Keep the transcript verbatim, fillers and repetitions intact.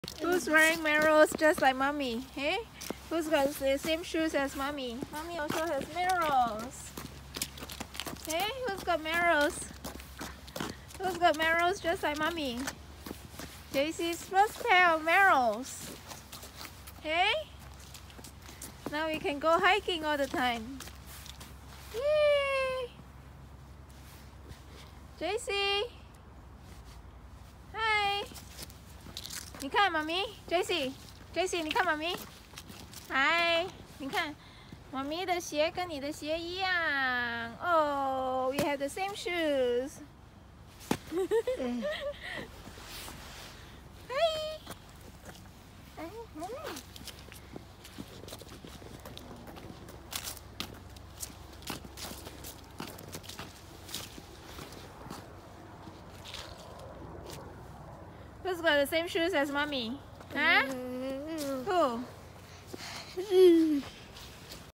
Who's wearing Merrell's just like mommy? Hey? Who's got the same shoes as mommy? Mommy also has Merrell's. Hey? Who's got Merrell's? Who's got Merrell's just like mommy? J C's first pair of Merrell's. Hey? Now we can go hiking all the time. Yay! J C! Hi! 你看妈咪 J C J C 你看妈咪 Hi 你看妈咪的鞋跟你的鞋一样 Oh we have the same shoes Hi 哎妈咪Who's got the same shoes as mommy? Huh? Who?